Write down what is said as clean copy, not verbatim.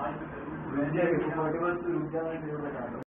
When they are comfortable to look down and they will